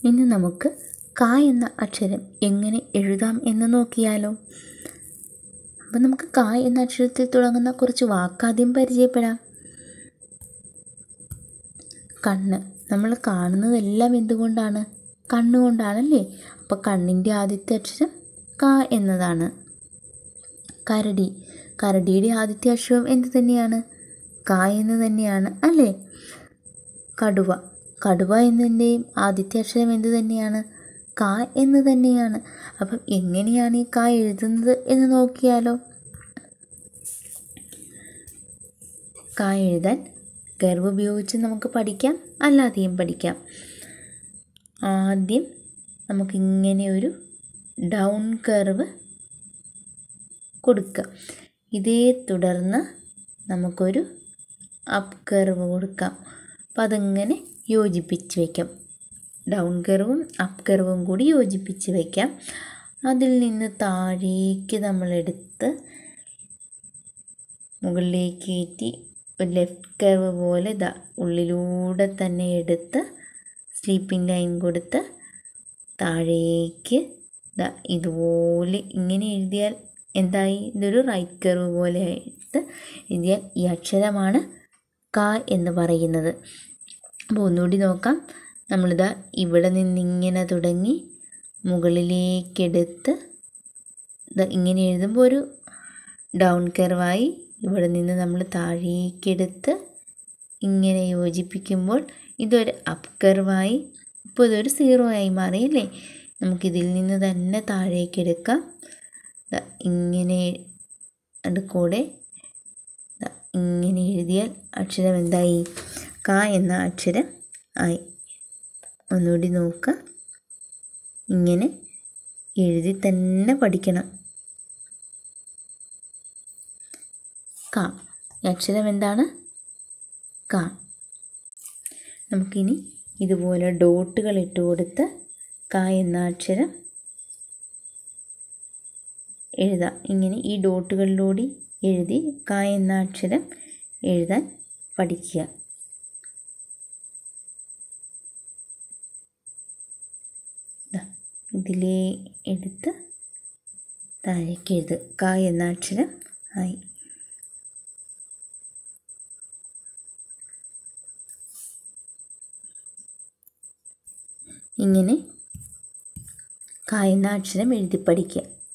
ഇനി നമുക്ക് ക എന്ന അക്ഷരം എങ്ങനെ എഴുതാം എന്ന് നോക്കിയാലോ. അപ്പം നമുക്ക് ക എന്ന അക്ഷരത്തിൽ തുടങ്ങുന്ന കുറച്ച് വാക്കാദ്യം പരിചയപ്പെടാം. കണ്ണ്. നമ്മൾ കാണുന്നതെല്ലാം എന്തുകൊണ്ടാണ്? കണ്ണുകൊണ്ടാണല്ലേ. അപ്പോൾ കണ്ണിൻ്റെ ആദ്യത്തെ അക്ഷരം ക എന്നതാണ്. കരടി. കരടിയുടെ ആദ്യത്തെ അക്ഷരം എന്ത് തന്നെയാണ്? ക എന്ന് തന്നെയാണ് അല്ലേ. കടുവ. കടുവ എന്നതിൻ്റെയും ആദ്യത്തെ അക്ഷരം എന്ത് തന്നെയാണ്? ക എന്ന് തന്നെയാണ്. അപ്പം എങ്ങനെയാണ് ഈ ക എഴുതുന്നത് എന്ന് നോക്കിയാലോ. ക എഴുതാൻ കർവ് ഉപയോഗിച്ച് നമുക്ക് പഠിക്കാം, അല്ലാതെയും പഠിക്കാം. ആദ്യം നമുക്കിങ്ങനെ ഒരു ഡൗൺ കർവ് കൊടുക്കാം. ഇതേ തുടർന്ന് നമുക്കൊരു അപ്പ് കർവ് കൊടുക്കാം. അപ്പം അതങ്ങനെ യോജിപ്പിച്ച് വയ്ക്കാം. ഡൗൺ കർവും അപ്പ് കർവും കൂടി യോജിപ്പിച്ച് വയ്ക്കാം. അതിൽ നിന്ന് താഴേക്ക് നമ്മളെടുത്ത് മുകളിലേക്ക് കയറ്റി ഒരു ലെഫ്റ്റ് കർവ് പോലെ ഉള്ളിലൂടെ തന്നെ എടുത്ത് സ്ലീപ്പിംഗ് ലൈൻ കൊടുത്ത് താഴേക്ക് ഇതുപോലെ ഇങ്ങനെ എഴുതിയാൽ എന്തായി? ഇതൊരു റൈറ്റ് കർവ് പോലെ ആയിട്ട് എഴുതിയാൽ ഈ അക്ഷരമാണ് ക എന്ന് പറയുന്നത്. അപ്പോൾ ഒന്നുകൂടി നോക്കാം. നമ്മളിതാ ഇവിടെ നിന്നിങ്ങനെ തുടങ്ങി മുകളിലേക്കെടുത്ത് ഇങ്ങനെ എഴുതുമ്പോൾ ഒരു ഡൗൺ കർവായി. ഇവിടെ നിന്ന് നമ്മൾ താഴേക്കെടുത്ത് ഇങ്ങനെ യോജിപ്പിക്കുമ്പോൾ ഇതൊരു അപ്പ് കർവായി. ഇപ്പോൾ ഇതൊരു 0 ആയി മാറിയല്ലേ. നമുക്കിതിൽ നിന്ന് തന്നെ താഴേക്കെടുക്കാം. ഇങ്ങനെ കൂടെ ഇങ്ങനെ എഴുതിയാൽ അക്ഷരം എന്തായി? ക എന്ന അക്ഷരം ആയി. ഒന്നുകൂടി നോക്കുക. ഇങ്ങനെ എഴുതി തന്നെ പഠിക്കണം. ക. അക്ഷരം എന്താണ്? ക. നമുക്കിനി ഇതുപോലെ ഡോട്ടുകൾ ഇട്ട് കൊടുത്ത് ക എന്ന അക്ഷരം എഴുതാം. ഇങ്ങനെ ഈ ഡോട്ടുകളിലൂടെ എഴുതി ക എന്ന അക്ഷരം എഴുതാൻ പഠിക്കുക. ഇതിലേ എടുത്ത് താഴേക്ക് എഴുതുക. ക എന്ന അക്ഷരം ആയി. ഇങ്ങനെ ക എന്ന അക്ഷരം എഴുതി പഠിക്കുക.